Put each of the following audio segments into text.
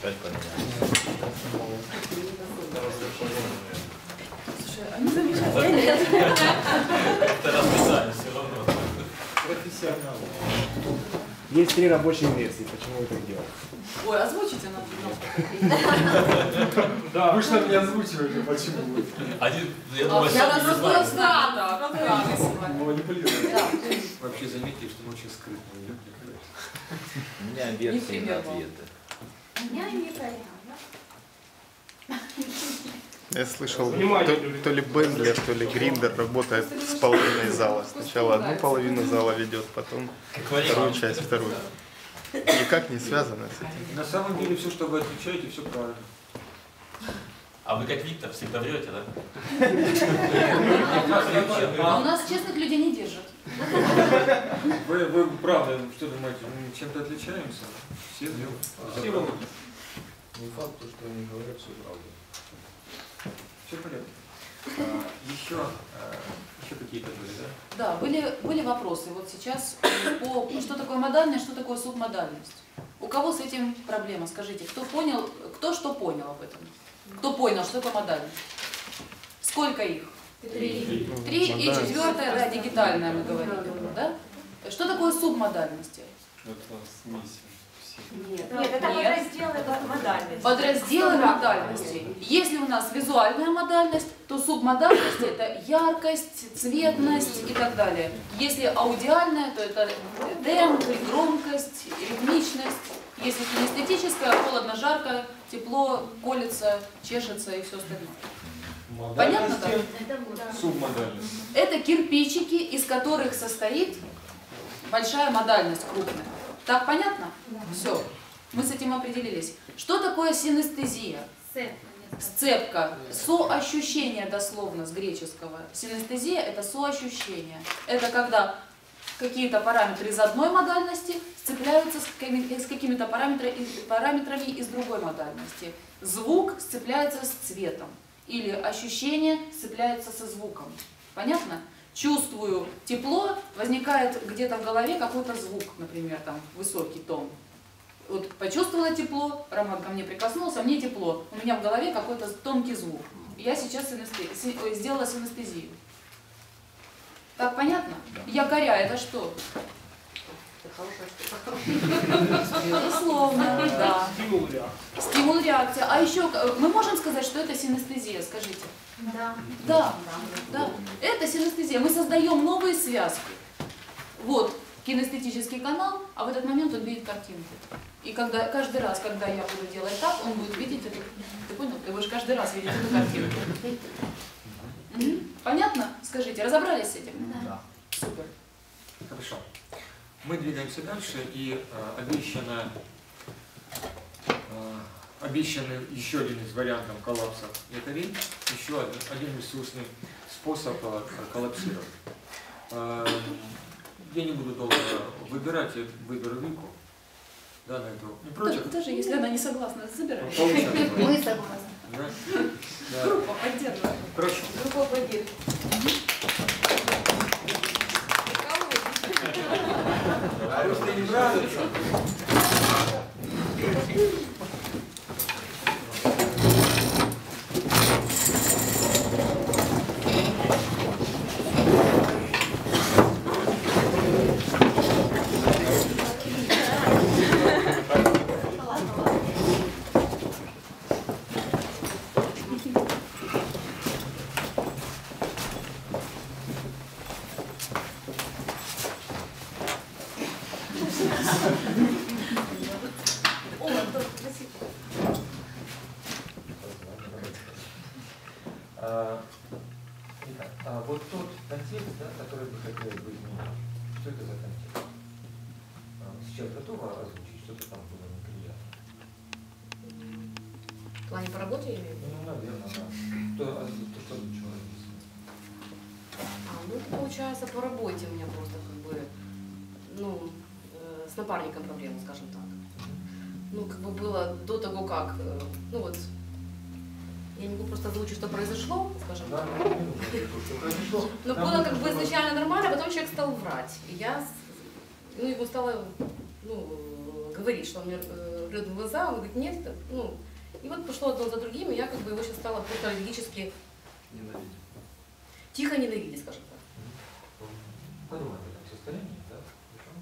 опять поменяли. Слушай, они замечательные. Это расписание все равно. Профессионал. Есть 3 рабочие версии, почему вы так делаете? Ой, озвучите нам, Да. Вы что мне озвучиваете, почему? Один, я думаю, я сам не разобралась, знаю. да, Манипулируете. Вообще заметьте, что мы очень скрытно идем. У меня версии на ответы. У меня не вариант. Я слышал, то ли Бендлер, то ли Гриндер работает с половиной зала. Сначала одну половину зала ведет, потом вторую часть, вторую. Никак не связано с этим. На самом деле все, что вы отвечаете, все правильно. А вы как Виктор всегда врете, да? А у нас честных людей не держат. Вы правда, что думаете, мы чем-то отличаемся? Все врут. Все врут. Не факт, что они говорят, все правда. Все в порядке. Еще какие-то были, да? Да, были вопросы. Вот сейчас по что такое модальность, что такое субмодальность. У кого с этим проблема? Скажите, кто понял, кто что понял об этом? Кто понял, что такое модальность? Сколько их? 3. 3 и 4-я, да, дигитальная мы говорили. Да? Что такое субмодальности? Это смесь. Нет, это подразделы модальности. Подразделы модальности. Если у нас визуальная модальность, то субмодальность это яркость, цветность и так далее. Если аудиальная, то это темп, громкость, ритмичность. Если кинестетическая, холодно, жарко, тепло, колется, чешется и все остальное. Понятно так? Субмодальность. Это кирпичики, из которых состоит большая модальность, крупная. Так понятно? Все. Мы с этим определились. Что такое синестезия? Сцепка. Соощущение дословно с греческого. Синестезия – это соощущение. Это когда какие-то параметры из одной модальности сцепляются с какими-то параметрами из другой модальности. Звук сцепляется с цветом. Или ощущение сцепляется со звуком. Понятно? Чувствую тепло, возникает где-то в голове какой-то звук, например, там высокий тон. Вот почувствовала тепло, Роман ко мне прикоснулся, мне тепло, у меня в голове какой-то тонкий звук. Я сейчас сделала синестезию. Так понятно? Якоря это что? Безусловно, да. Стимул реакции. А еще мы можем сказать, что это синестезия, скажите? Да. Это синестезия. Мы создаем новые связки. Вот кинестетический канал, а в этот момент он видит картинку. И когда, каждый раз, когда я буду делать так, он будет видеть эту... Ты понял? Ты будешь каждый раз видеть эту картинку. Понятно? Скажите, разобрались с этим? Да. Супер. Хорошо. Мы двигаемся дальше, и обещанный еще один из вариантов коллапса якорей, еще один ресурсный способ коллапсировать. Я не буду долго выбирать, я выберу Вику. Да, на эту. Не против? Даже если она не согласна, забирай. Мы согласны. Да? Да. Группа поддерживает. Хорошо. Группа поддерживает. А если не нравится? Вот тот контекст, да, который вы хотели бы изменить, что это за контекст? Сейчас готова озвучить, что-то там было неприятно? В плане по работе я имею в виду? Ну, наверное, да. То, что озвучила Алиса. Ну, это получается по работе у меня просто как бы, ну, с напарником проблема, скажем так. Ну, как бы было до того, как, ну вот, я не могу просто озвучить, что произошло, скажем так. Но было как бы изначально нормально, а потом человек стал врать. И я, ну, ему стала, ну, говорить, что он мне смотрю в глаза, он говорит, нет, это, ну, и вот пошло одно за другим, и я как бы его сейчас стала просто логически Ненавидит. тихо ненавидеть, скажем так. Подумай об этом состоянии, да? Хорошо?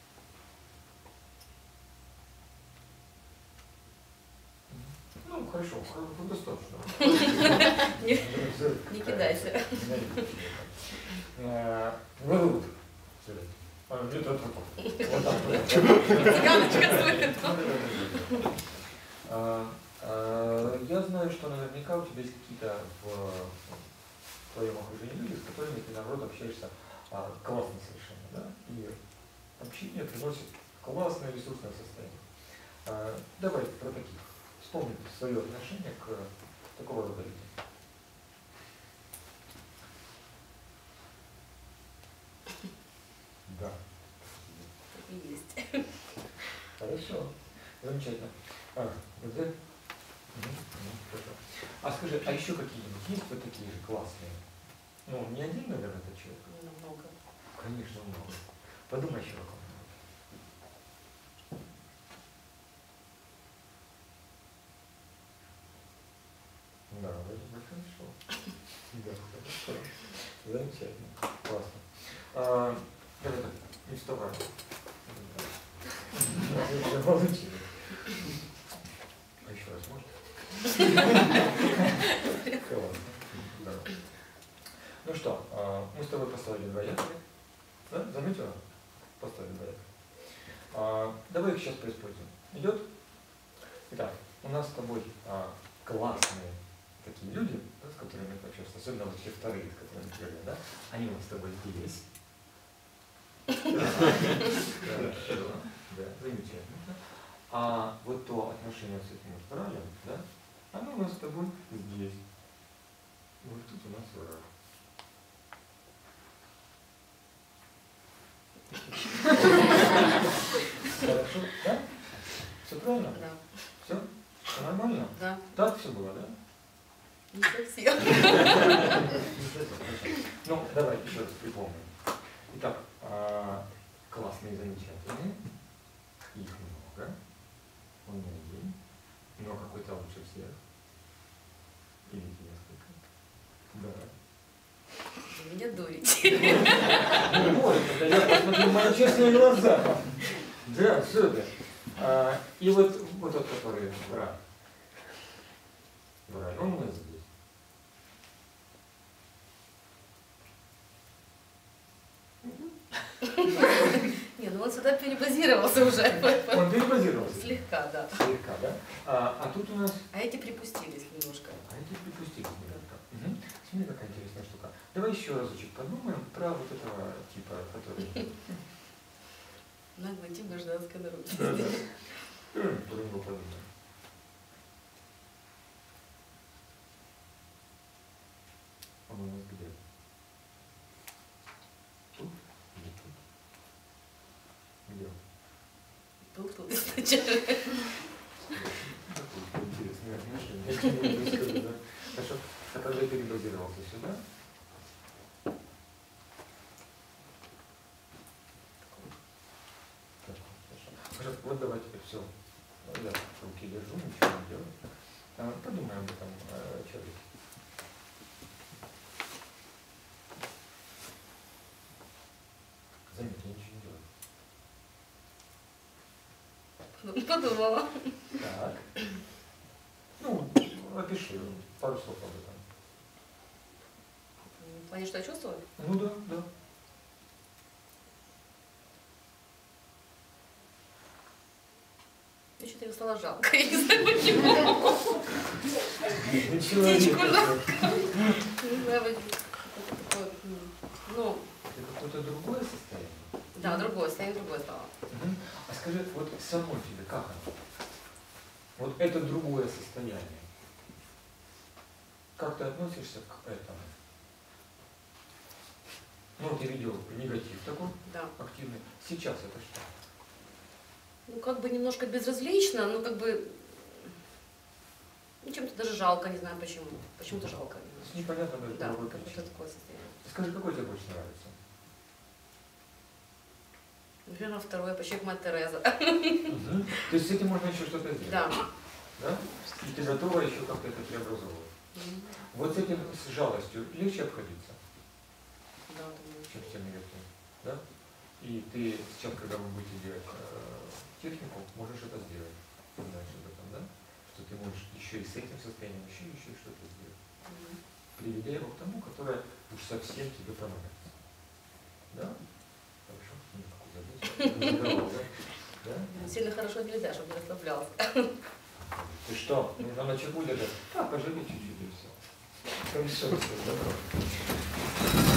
Ну, хорошо, достаточно. Не кидайся. Вывод. Где-то такой. Вот так вот. Цыганочка стоит. Я знаю, что наверняка у тебя есть какие-то в твоем окружении люди, с которыми ты, наоборот, общаешься классно совершенно, да? И общение приносит классное ресурсное состояние. Давай про таких. Вспомни свое отношение к такого рода людям. Да. Так и есть. Хорошо. Замечательно. Где? Хорошо. А скажи, а еще какие-нибудь есть вот такие же классные? Ну, не один, наверное, этот человек. Много. Конечно, много. Подумай еще о ком-нибудь. Да, вроде бы хорошо. Да, хорошо. Замечательно. Классно. Давай так, не вставай. Получили. А еще раз можно? Классно. Да. Ну что, мы с тобой поставили два якоря. Да? Заметила? Поставили два якоря. Давай их сейчас поиспользуем. Идет? Итак, у нас с тобой классные такие люди, да, с которыми мы общаемся, особенно вот те вторые, с которыми мы говорили, да? Они у нас с тобой здесь. Да, замечательно. А вот то отношение с этим вот врагом, да, оно у нас с тобой здесь. Вот тут у нас враг. Хорошо, да? Все правильно? Да. Все? Все нормально? Да. Так все было, да? Не совсем. Ну, давай еще раз припомним. Итак, классные, замечательные. Их много. Он не один. Но какой-то лучше всех. Или несколько. Да. Вы меня дурите. Ну, я посмотрю в мои честные глаза. Да, супер. И вот тот, который враг. Враг, он у нас здесь. Не, ну он сюда перебазировался уже. Он перебазировался? Слегка, да. Слегка, да? А тут у нас... А эти припустились немножко. А эти припустились немножко. Угу. Смотри, какая интересная штука. Давай еще разочек подумаем про вот этого типа, который... Наглый тип гражданской народности. Да. Про него подумаем. Он у нас где? Тут или тут? Где он? Тут изначально. Какое интересное отношение. Да? Хорошо. А когда я перебазировался сюда? Хорошо. Вот давай теперь все. Я руки держу, ничего не делаю. Подумаем об этом человеке. Заметь, я ничего не делаю. Подумала. Так. Ну, опиши пару слов об этом. В плане, что я чувствую? Ну да, да. Мне что-то его стало жалко. Я не знаю почему. Птичку жалко. Не знаю, такое, ну... Это какое-то другое состояние? Да, другое, состояние другое стало. Угу. А скажи, вот само тебе как оно? Вот это другое состояние. Как ты относишься к этому? Ну, ты видел негатив такой, Да. активный. Сейчас это что? Ну, как бы немножко безразлично, ну, как бы... Ну, чем-то даже жалко, не знаю почему. Почему-то жалко. Непонятно даже Да, другой какое-то причине. такое состояние. Скажи, какой тебе больше нравится? Наверное, второе, почему мать Тереза. Мгм. То есть с этим можно еще что-то сделать? Да. Да? И ты готова еще как-то это преобразовывать. Вот с этим, с жалостью легче обходиться, Да, думаю. чем с теми легкими. Да? И ты сейчас, когда вы будете делать технику, можешь это сделать. Ты знаешь об этом, да? Что ты можешь еще и с этим состоянием, еще и что-то сделать. Приведя его к тому, которое уж совсем тебе понравится. Да? Хорошо? Ну, какую задачу? Да? Сильно хорошо нельзя, чтобы не расслаблялся. Ты что? Нужно на чеку держать? А, поживи чуть-чуть и все. Хорошо, все, добро.